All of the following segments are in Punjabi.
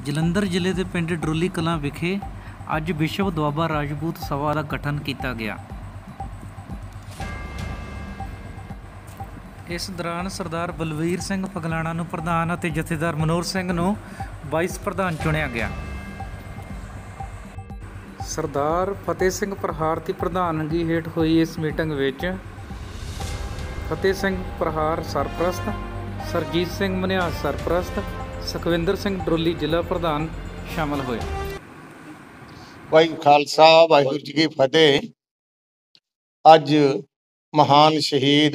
ਜਲੰਧਰ ਜ਼ਿਲ੍ਹੇ ਦੇ ਪਿੰਡ ਡਰੋਲੀ ਕਲਾਂ ਵਿਖੇ ਅੱਜ ਵਿਸ਼ਵ ਦੁਆਬਾ ਰਾਜਪੂਤ ਸਭਾ ਦਾ ਗਠਨ ਕੀਤਾ ਗਿਆ। ਇਸ ਦੌਰਾਨ ਸਰਦਾਰ ਬਲਵੀਰ ਸਿੰਘ ਫਗਲਾਣਾ ਨੂੰ ਪ੍ਰਧਾਨ ਅਤੇ ਜਥੇਦਾਰ ਮਨੋਹਰ ਸਿੰਘ ਨੂੰ ਵਾਈਸ ਪ੍ਰਧਾਨ ਚੁਣਿਆ ਗਿਆ। ਸਰਦਾਰ ਫਤਿਹ ਸਿੰਘ ਪ੍ਰਹਾਰ ਦੀ ਪ੍ਰਧਾਨਗੀ ਹੇਠ ਹੋਈ ਇਸ ਮੀਟਿੰਗ ਵਿੱਚ ਫਤਿਹ ਸਿੰਘ ਪ੍ਰਹਾਰ ਸਰਪ੍ਰਸਤ, ਸਰਜੀਤ ਸਿੰਘ ਮਨਿਆਸ ਸਰਪ੍ਰਸਤ, ਸੁਖਵਿੰਦਰ ਸਿੰਘ ਡਰੋਲੀ ਜ਼ਿਲ੍ਹਾ ਪ੍ਰਧਾਨ ਸ਼ਾਮਲ ਹੋਏ। ਵਾਹਿਗੁਰੂ ਖਾਲਸਾ ਵਾਹਿਗੁਰੂ ਜੀ ਕੀ ਫਤਿਹ। ਅੱਜ ਮਹਾਨ ਸ਼ਹੀਦ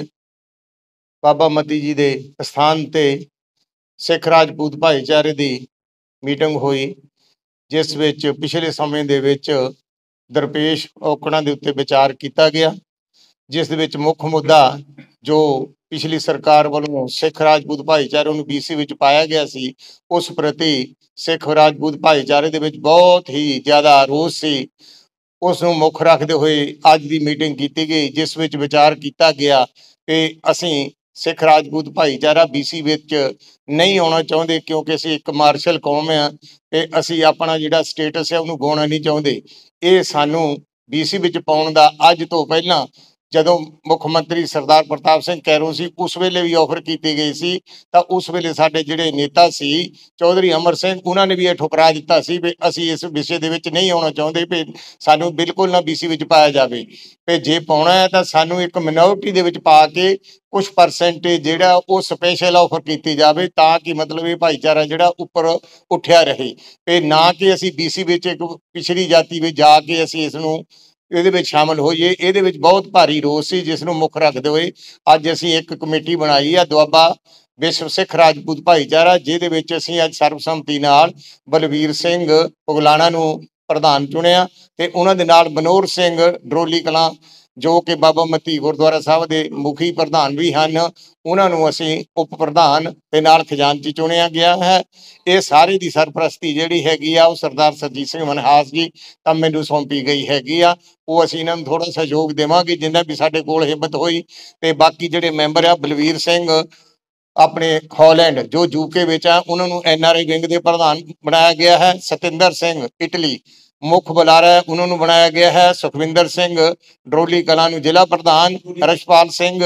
ਬਾਬਾ ਮਤੀ ਜੀ ਦੇ ਸਥਾਨ ਤੇ ਸਿੱਖ ਰਾਜਪੂਤ ਭਾਈਚਾਰੇ ਦੀ ਮੀਟਿੰਗ ਹੋਈ, ਜਿਸ ਵਿੱਚ ਪਿਛਲੇ ਸਮੇਂ ਦੇ ਵਿੱਚ ਦਰਪੇਸ਼ ਔਕੜਾਂ ਦੇ ਉੱਤੇ ਵਿਚਾਰ ਕੀਤਾ ਗਿਆ, ਜਿਸ ਦੇ ਵਿੱਚ ਮੁੱਖ ਮੁੱਦਾ ਜੋ ਪਿਛਲੀ ਸਰਕਾਰ ਵੱਲੋਂ ਸਿੱਖ ਰਾਜਪੂਤ ਭਾਈਚਾਰੇ ਨੂੰ BC ਵਿੱਚ ਪਾਇਆ ਗਿਆ ਸੀ, ਉਸ ਪ੍ਰਤੀ ਸਿੱਖ ਰਾਜਪੂਤ ਭਾਈਚਾਰੇ ਦੇ ਵਿੱਚ ਬਹੁਤ ਹੀ ਜ਼ਿਆਦਾ ਰੋਸ ਸੀ। ਉਸ ਨੂੰ ਮੁੱਖ ਰੱਖਦੇ ਹੋਏ ਅੱਜ ਦੀ ਮੀਟਿੰਗ ਕੀਤੀ ਗਈ, ਜਿਸ ਵਿੱਚ ਵਿਚਾਰ ਕੀਤਾ ਗਿਆ ਕਿ ਅਸੀਂ ਸਿੱਖ ਰਾਜਪੂਤ ਭਾਈਚਾਰਾ BC ਵਿੱਚ ਨਹੀਂ ਆਉਣਾ ਚਾਹੁੰਦੇ, ਕਿਉਂਕਿ ਅਸੀਂ ਇੱਕ ਮਾਰਸ਼ਲ ਕੌਮ ਆ ਤੇ ਅਸੀਂ ਆਪਣਾ ਜਿਹੜਾ ਸਟੇਟਸ ਹੈ ਉਹਨੂੰ ਗਵਾਉਣਾ ਨਹੀਂ ਚਾਹੁੰਦੇ। ਇਹ ਸਾਨੂੰ BC ਵਿੱਚ ਪਾਉਣ ਦਾ ਅੱਜ ਤੋਂ ਪਹਿਲਾਂ ਜਦੋਂ ਮੁੱਖ ਮੰਤਰੀ ਸਰਦਾਰ ਪ੍ਰਤਾਪ ਸਿੰਘ ਕੈਰੋਂ ਸੀ, ਉਸ ਵੇਲੇ ਵੀ ਆਫਰ ਕੀਤੀ ਗਈ ਸੀ, ਤਾਂ ਉਸ ਵੇਲੇ ਸਾਡੇ ਜਿਹੜੇ ਨੇਤਾ ਸੀ ਚੌਧਰੀ ਅਮਰ ਸਿੰਘ, ਉਹਨਾਂ ਨੇ ਵੀ ਇਹ ਠੁਕਰਾ ਦਿੱਤਾ ਸੀ ਵੀ ਅਸੀਂ ਇਸ ਵਿਸ਼ੇ ਦੇ ਵਿੱਚ ਨਹੀਂ ਆਉਣਾ ਚਾਹੁੰਦੇ, ਵੀ ਸਾਨੂੰ ਬਿਲਕੁਲ ਨਾ BC ਵਿੱਚ ਪਾਇਆ ਜਾਵੇ, ਵੀ ਜੇ ਪਾਉਣਾ ਹੈ ਤਾਂ ਸਾਨੂੰ ਇੱਕ ਮਿਨੋਰਟੀ ਦੇ ਵਿੱਚ ਪਾ ਕੇ ਕੁਛ ਪਰਸੈਂਟੇਜ ਜਿਹੜਾ ਉਹ ਸਪੈਸ਼ਲ ਆਫਰ ਕੀਤੀ ਜਾਵੇ, ਤਾਂ ਕਿ ਮਤਲਬ ਇਹ ਭਾਈਚਾਰਾ ਜਿਹੜਾ ਉੱਪਰ ਉੱਠਿਆ ਰਹੇ, ਤੇ ਨਾ ਕਿ ਅਸੀਂ BC ਵਿੱਚ ਇੱਕ ਪਿਛੜੀ ਜਾਤੀ ਵਿੱਚ ਜਾ ਕੇ ਅਸੀਂ ਇਸ ਨੂੰ ਇਹਦੇ ਵਿੱਚ ਸ਼ਾਮਲ ਹੋਈਏ। ਇਹਦੇ ਵਿੱਚ ਬਹੁਤ ਭਾਰੀ ਰੋਸ ਸੀ, ਜਿਸ ਨੂੰ ਮੁੱਖ ਰੱਖਦੇ ਹੋਏ ਅੱਜ ਅਸੀਂ ਇੱਕ ਕਮੇਟੀ ਬਣਾਈ ਆ, ਦੁਆਬਾ ਵਿਸ਼ਵ ਸਿੱਖ ਰਾਜਪੂਤ ਭਾਈਚਾਰਾ, ਜਿਹਦੇ ਵਿੱਚ ਅਸੀਂ ਅੱਜ ਸਰਬਸੰਮਤੀ ਨਾਲ ਬਲਵੀਰ ਸਿੰਘ ਫਗਲਾਣਾ ਨੂੰ ਪ੍ਰਧਾਨ ਚੁਣਿਆ ਤੇ ਉਹਨਾਂ ਦੇ ਨਾਲ ਮਨੋਹਰ ਸਿੰਘ ਡਰੋਲੀ ਕਲਾਂ, ਜੋ ਕਿ ਬਾਬਾ ਮਤੀ ਗੁਰਦੁਆਰਾ ਸਾਹਿਬ ਦੇ ਮੁਖੀ ਪ੍ਰਧਾਨ ਵੀ ਹਨ, ਉਹਨਾਂ ਨੂੰ ਅਸੀਂ ਉਪ ਪ੍ਰਧਾਨ ਤੇ ਨਾਲ ਖਜ਼ਾਨਚੀ ਚੁਣਿਆ ਗਿਆ ਹੈ। ਇਹ ਸਾਰੇ ਦੀ ਸਰਪ੍ਰਸਤੀ ਜਿਹੜੀ ਹੈਗੀ ਆ ਉਹ ਸਰਦਾਰ ਸਰਜੀਤ ਸਿੰਘ ਮਨਹਾਸ ਜੀ ਤਾਂ ਮੈਨੂੰ ਸੌਂਪੀ ਗਈ ਹੈਗੀ ਆ। ਉਹ ਅਸੀਂ ਇਹਨਾਂ ਨੂੰ ਥੋੜਾ ਸਹਿਯੋਗ ਦੇਵਾਂਗੇ ਜਿੰਨਾ ਵੀ ਸਾਡੇ ਕੋਲ ਹਿੰਮਤ ਹੋਈ। ਤੇ ਬਾਕੀ ਜਿਹੜੇ ਮੈਂਬਰ ਆ, ਬਲਵੀਰ ਸਿੰਘ ਆਪਣੇ ਹਾਲੈਂਡ ਜੋ UK ਵਿੱਚ ਆ, ਉਹਨਾਂ ਨੂੰ NRI ਵਿੰਗ ਦੇ ਪ੍ਰਧਾਨ ਬਣਾਇਆ ਗਿਆ ਹੈ। ਸਤਿੰਦਰ ਸਿੰਘ ਇਟਲੀ ਮੁੱਖ ਬੁਲਾਰਾ, ਉਹਨਾਂ ਨੂੰ ਬਣਾਇਆ ਗਿਆ ਹੈ। ਸੁਖਵਿੰਦਰ ਸਿੰਘ ਡਰੋਲੀ ਕਲਾਂ ਨੂੰ ਜ਼ਿਲ੍ਹਾ ਪ੍ਰਧਾਨ, ਰਸ਼ਪਾਲ ਸਿੰਘ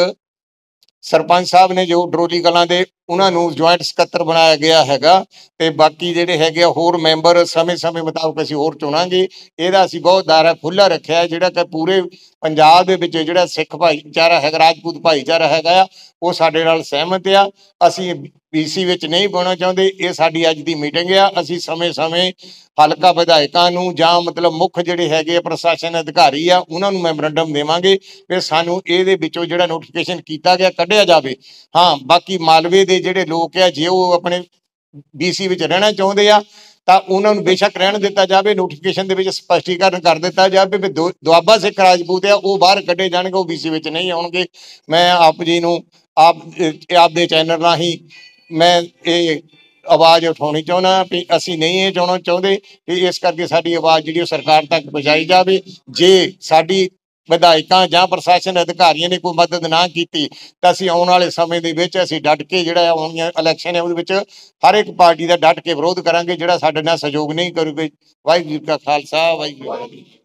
ਸਰਪੰਚ ਸਾਹਿਬ ਨੇ ਜੋ ਡਰੋਲੀ ਕਲਾਂ ਦੇ, ਉਹਨਾਂ ਨੂੰ ਜੁਆਇੰਟ ਸਕੱਤਰ ਬਣਾਇਆ ਗਿਆ ਹੈਗਾ। ਤੇ ਬਾਕੀ ਜਿਹੜੇ ਹੈਗੇ ਹੋਰ ਮੈਂਬਰ ਸਮੇਂ ਮੁਤਾਬਕ ਅਸੀਂ ਹੋਰ ਚੁਣਾਂਗੇ। ਇਹਦਾ ਅਸੀਂ ਬਹੁਤ ਦਾਇਰਾ ਖੁੱਲ੍ਹਾ ਰੱਖਿਆ, ਜਿਹੜਾ ਕਿ ਪੂਰੇ ਪੰਜਾਬ ਦੇ ਵਿੱਚ ਜਿਹੜਾ ਸਿੱਖ ਭਾਈਚਾਰਾ ਹੈਗਾ, ਰਾਜਪੂਤ ਭਾਈਚਾਰਾ ਹੈਗਾ ਆ, ਉਹ ਸਾਡੇ ਨਾਲ ਸਹਿਮਤ ਆ। ਅਸੀਂ BC ਵਿੱਚ ਨਹੀਂ ਪਾਉਣਾ ਚਾਹੁੰਦੇ। ਇਹ ਸਾਡੀ ਅੱਜ ਦੀ ਮੀਟਿੰਗ ਆ। ਅਸੀਂ ਸਮੇਂ ਹਲਕਾ ਵਿਧਾਇਕਾਂ ਨੂੰ ਜਾਂ ਮਤਲਬ ਮੁੱਖ ਜਿਹੜੇ ਹੈਗੇ ਆ ਪ੍ਰਸ਼ਾਸਨ ਅਧਿਕਾਰੀ ਆ, ਉਹਨਾਂ ਨੂੰ ਮੈਮੋਰੰਡਮ ਦੇਵਾਂਗੇ ਕਿ ਸਾਨੂੰ ਇਹਦੇ ਵਿੱਚੋਂ ਜਿਹੜਾ ਨੋਟੀਫਿਕੇਸ਼ਨ ਕੀਤਾ ਗਿਆ ਕੱਢਿਆ ਜਾਵੇ। ਹਾਂ, ਬਾਕੀ ਮਾਲਵੇ ਦੇ ਜਿਹੜੇ ਲੋਕ ਆ, ਜੇ ਉਹ ਆਪਣੇ BC ਵਿੱਚ ਰਹਿਣਾ ਚਾਹੁੰਦੇ ਆ ਤਾਂ ਉਹਨਾਂ ਨੂੰ ਬੇਸ਼ੱਕ ਰਹਿਣ ਦਿੱਤਾ ਜਾਵੇ। ਨੋਟੀਫਿਕੇਸ਼ਨ ਦੇ ਵਿੱਚ ਸਪਸ਼ਟੀਕਰਨ ਕਰ ਦਿੱਤਾ ਜਾਵੇ ਵੀ ਦੁਆਬਾ ਸਿੱਖ ਰਾਜਪੂਤ ਆ, ਉਹ ਬਾਹਰ ਕੱਢੇ ਜਾਣਗੇ, ਉਹ BC ਵਿੱਚ ਨਹੀਂ ਆਉਣਗੇ। ਮੈਂ ਆਪ ਜੀ ਨੂੰ ਆਪ ਦੇ ਚੈਨਲ ਰਾਹੀਂ ਮੈਂ ਇਹ ਆਵਾਜ਼ ਉਠਾਉਣੀ ਚਾਹੁੰਦਾ ਵੀ ਅਸੀਂ ਨਹੀਂ ਇਹ ਚਾਹੁਣਾ ਚਾਹੁੰਦੇ ਕਿ ਇਸ ਕਰਕੇ ਸਾਡੀ ਆਵਾਜ਼ ਜਿਹੜੀ ਉਹ ਸਰਕਾਰ ਤੱਕ ਪਹੁੰਚਾਈ ਜਾਵੇ। ਜੇ ਸਾਡੀ ਵਿਧਾਇਕਾਂ ਜਾਂ ਪ੍ਰਸ਼ਾਸਨ ਅਧਿਕਾਰੀਆਂ ਨੇ ਕੋਈ ਮਦਦ ਨਾ ਕੀਤੀ ਤਾਂ ਅਸੀਂ ਆਉਣ ਵਾਲੇ ਸਮੇਂ ਦੇ ਵਿੱਚ ਅਸੀਂ ਡਟ ਕੇ ਜਿਹੜਾ ਆਉਣੀਆਂ ਇਲੈਕਸ਼ਨ ਹੈ ਉਹਦੇ ਵਿੱਚ ਹਰ ਇੱਕ ਪਾਰਟੀ ਦਾ ਡਟ ਕੇ ਵਿਰੋਧ ਕਰਾਂਗੇ ਜਿਹੜਾ ਸਾਡੇ ਨਾਲ ਸਹਿਯੋਗ ਨਹੀਂ ਕਰੂਗੇ। ਵਾਹਿਗੁਰੂ ਜੀ ਕਾ ਖਾਲਸਾ, ਵਾਹਿਗੁਰੂ ਜੀ ਕੀ ਫਤਿਹ।